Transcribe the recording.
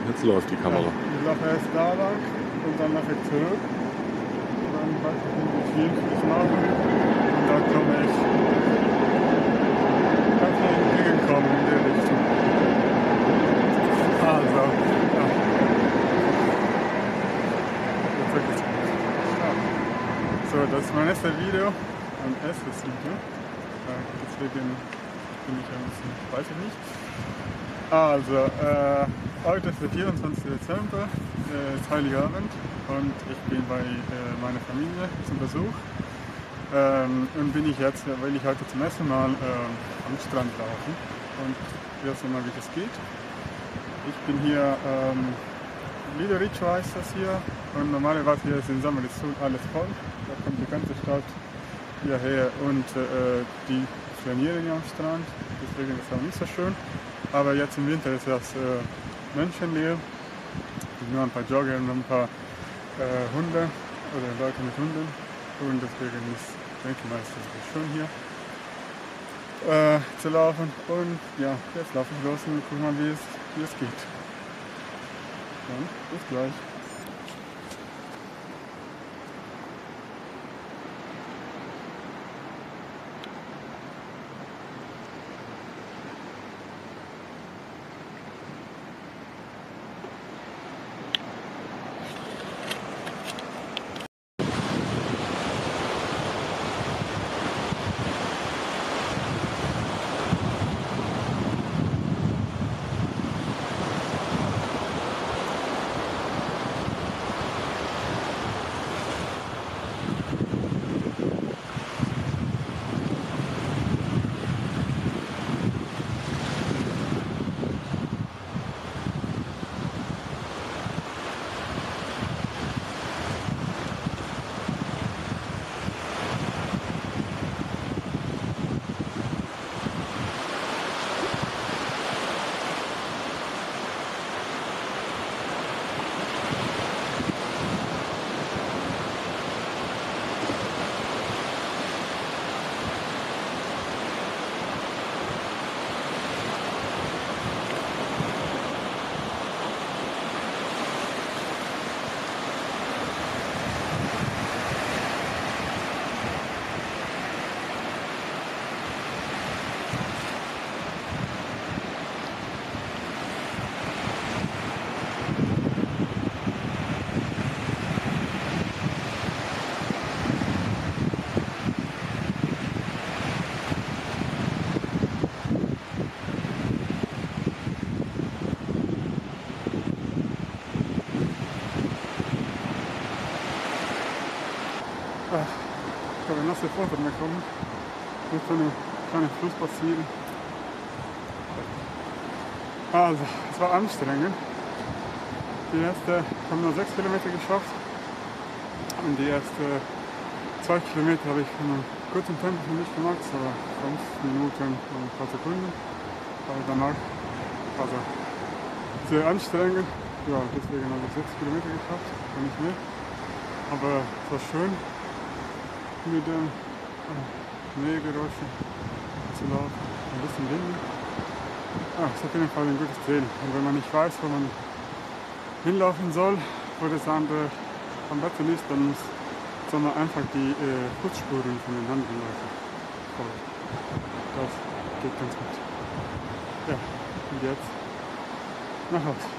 Jetzt läuft die Kamera. Ich laufe erst da lang und dann mache ich zurück. Und dann weiß ich nicht, wie viel ich mache. Und dann komme ich ganz entgegenkommen in die Richtung. Also, ja. Jetzt wird es gut. Ja. So, das ist mein erstes Video. Mein erstes Video. Deswegen bin ich ein bisschen, weiß ich nicht. Also, heute ist der 24. Dezember, ist Heiligabend und ich bin bei meiner Familie zum Besuch. Und bin ich jetzt, will ich heute zum ersten Mal am Strand laufen und wir sehen mal, wie das geht. Ich bin hier, Liederitsch heißt das hier, und normalerweise hier ist im Sommer ist alles voll, da kommt die ganze Stadt hierher und die trainieren ja am Strand, deswegen ist es auch nicht so schön. Aber jetzt im Winter ist das menschenleer, nur ein paar Jogger und ein paar Hunde oder Leute mit Hunden und deswegen denke ich mal, ist es schön hier zu laufen und ja, jetzt laufe ich los und gucken mal, wie es geht. Dann bis gleich. Ich habe eine nasse Foto bekommen. Mit so einem kleinen Fluss passieren. Also, es war anstrengend. Die erste haben nur 6 Kilometer geschafft. Und die ersten 2 Kilometer habe ich in einem kurzen Tempo für mich gemacht, so 5 Minuten und ein paar Sekunden. Aber danach war es sehr anstrengend. Ja, deswegen habe ich 6 Kilometer geschafft und nicht mehr. Aber es war schön, mit dem Mähgeräuschen zu laufen, ein bisschen Wind. Ja, ist auf jeden Fall ein gutes Ziel. Und wenn man nicht weiß, wo man hinlaufen soll, wo das andere am besten ist, dann soll man einfach die Fußspuren von den anderen Leuten folgen. Das geht ganz gut. Ja, und jetzt nach Hause.